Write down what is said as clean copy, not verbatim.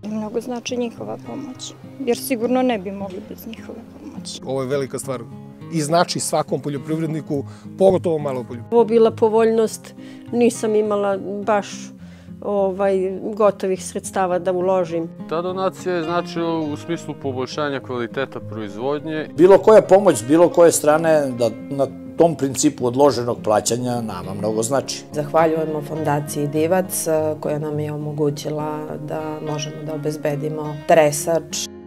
I mnogo znači njihova pomoć, jer sigurno ne bi mogli bez njihove pomoći. Ovo je velika stvar i znači svakom poljoprivredniku, pogotovo malo poljoprivredniku. Ovo bila povoljnost, nisam imala baš gotovih sredstava da uložim. Ta donacija je značila u smislu poboljšanja kvaliteta proizvodnje. Bilo koja pomoć s bilo koje strane da na tom principu odloženog plaćanja nama mnogo znači. Zahvaljujemo fondaciji Divac koja nam je omogućila da možemo da obezbedimo tresač.